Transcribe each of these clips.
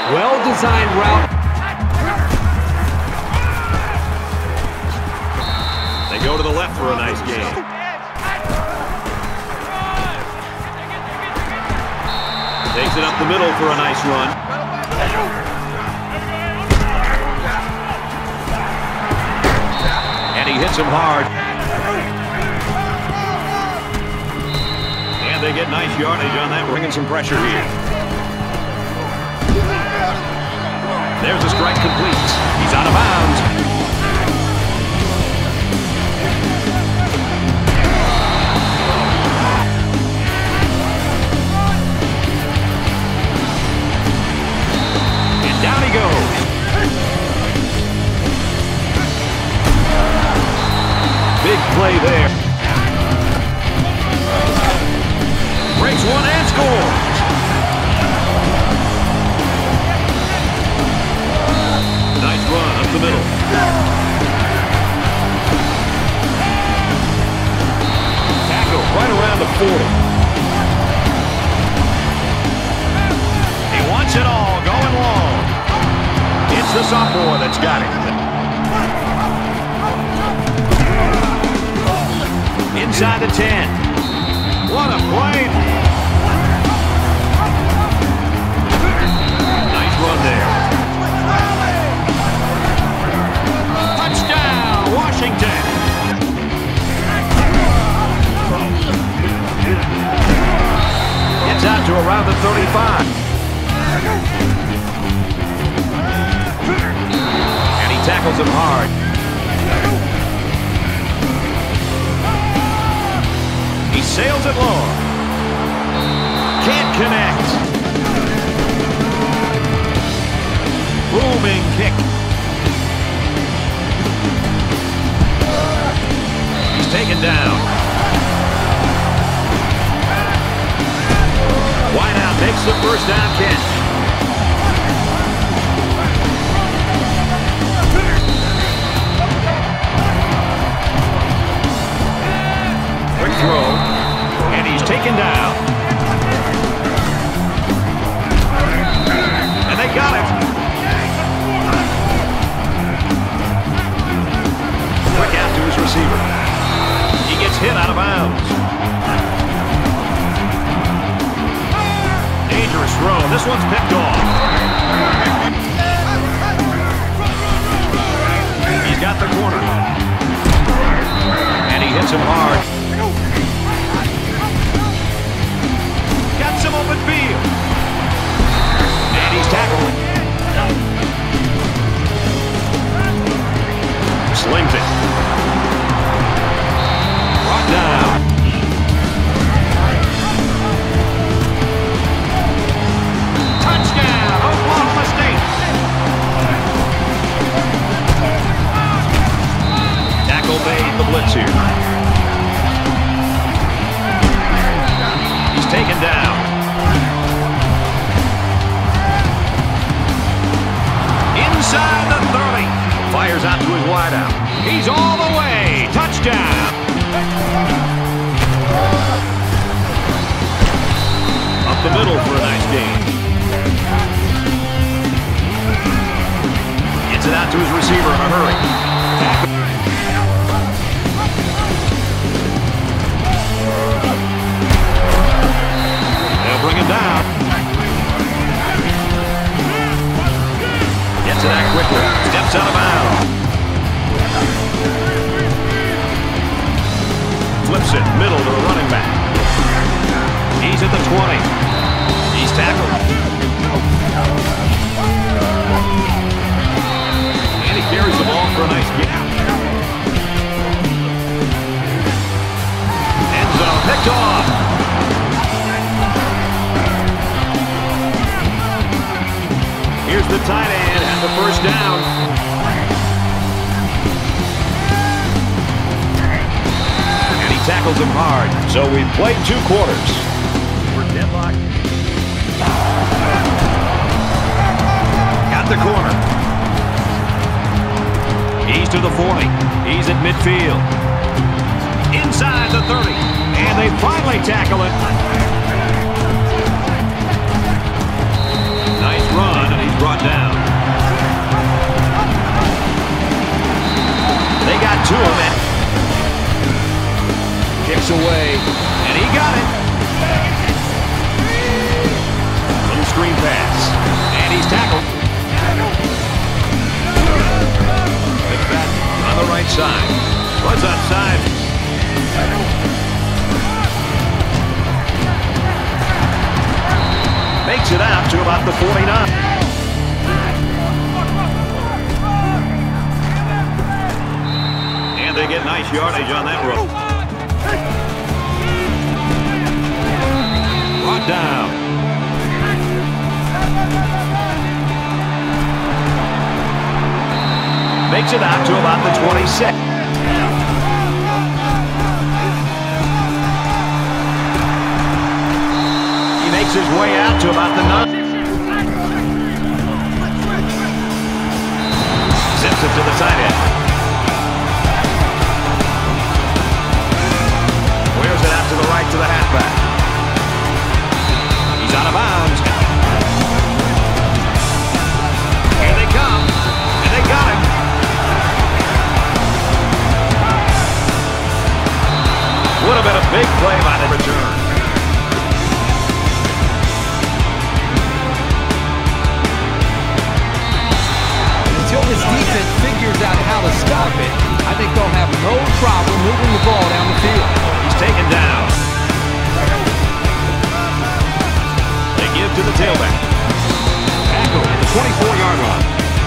Well-designed route. They go to the left for a nice gain. Takes it up the middle for a nice run. And he hits him hard. And they get nice yardage on that, bringing some pressure here. There's a strike complete. He's out of bounds. And down he goes. Big play there. Breaks one and scores. Nice run up the middle. Tackle right around the 40. He wants it all going long. It's the sophomore that's got it. Inside the 10. What a play. Nice run there. Touchdown, Washington. Gets out to around the 35. And he tackles him hard. He sails it long. Can't connect. Booming kick. He's taken down. Wideout makes the first down catch. Quick throw. And he's taken down. And they got it. Quick out to his receiver. He gets hit out of bounds. Dangerous throw. This one's picked off. He's got the corner. And he hits him hard. Got some open field. And he's tackled. Slings it. Brought down. Touchdown, Oklahoma State. Tackle made the blitz here. He's taken down. Inside the 30. Fires out to his wideout. He's all the way. Touchdown. Up the middle for a nice gain. Gets it out to his receiver in a hurry. Tackle. They'll bring him down. Gets it out quickly. Steps out of bounds. Flips it middle to the running back. He's at the 20. He's tackled. And he carries the ball for a nice gain. End zone picked off. Here's the tight end and the first down. And he tackles him hard. So we've played 2 quarters. We're deadlocked. Got the corner. He's to the 40. He's at midfield. Inside the 30. And they finally tackle it. Nice run, and he's onside. Was onside. Makes it out to about the 49. And they get nice yardage on that run. Brought down. Makes it out to about the 26. He makes his way out to about the 9. Zips it to the tight end. Where's it out to the right to the halfback. He's out of bounds. Here they come. And they got him. Would have been a big play by the return. Until this defense figures out how to stop it, I think they'll have no problem moving the ball down the field. He's taken down. They give to the tailback. Tackle at the 24-yard line.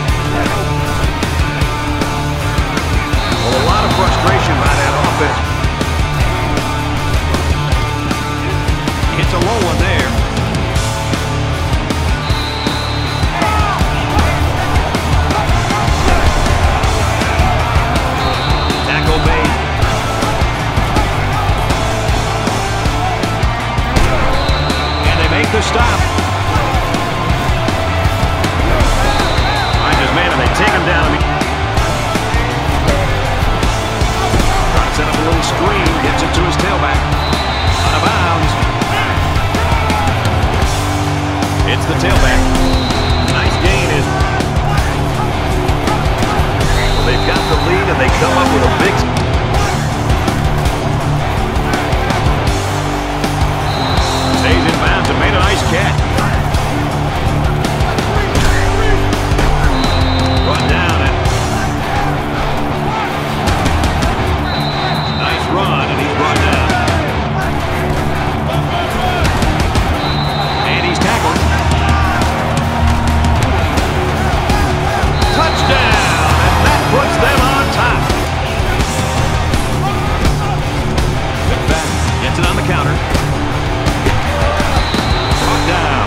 Well, a lot of frustration by that offense. Hits a low one there. Tackle made. And they make the stop. Find his man and they take him down. Trying to set up a little screen. Gets it to his tailback. Out of bounds. It's the tailback. Nice gain is. Well, they've got the lead and they come up with a big. Stays in bounds and made a nice catch. Run down it. Nice run and he's brought down. And he's tackled. Touchdown! And that puts them on top. McFadden gets it on the counter. Brought down.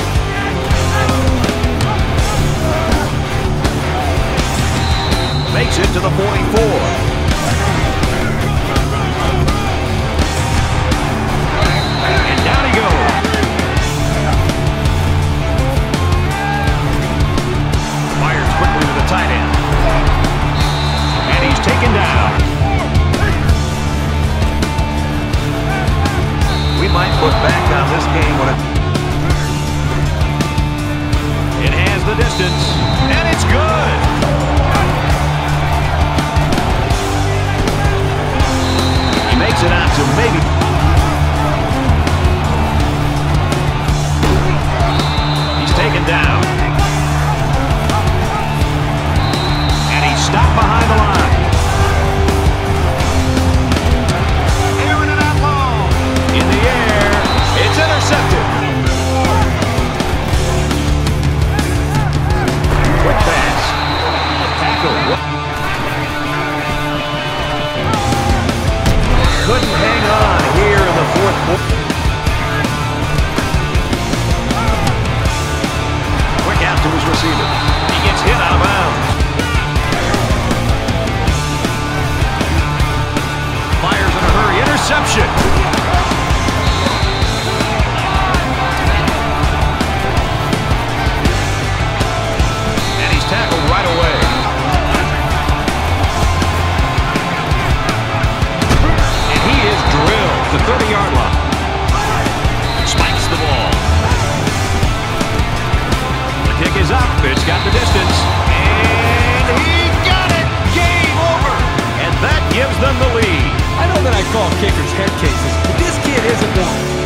Makes it to the 44. And down he goes. Fires quickly to the tight end. And he's taken down. We might put back on this game when it has the distance. And it's good. He makes it out to maybe. He's taken down. Stopped behind the line. Airing it out long. In the air. It's intercepted. Quick pass. Tackle. Couldn't hang on here in the fourth quarter. Quick out to his receiver. He gets hit out of bounds. Fires in a hurry. Interception. And he's tackled right away. And he is drilled to the 30-yard line. Spikes the ball. The kick is up. It's got the distance. And he got it. Game over. And that gives them the lead. I know that I call kickers head cases, but this kid isn't one.